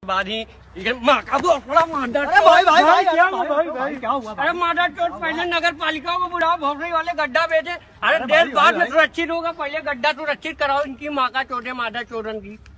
बाद ही माँ का बड़ा मादर। अरे भाई भाई भाई क्या हुआ भाई क्या हुआ? अरे मादर चोट पहले नगर पालिका को बुलाओ, भोसड़ी वाले गड्ढा भेजे। अरे देर बाद में सुरक्षित होगा, पहले गड्ढा सुरक्षित कराओ। इनकी माँ का चोट है, मादर चोरन की।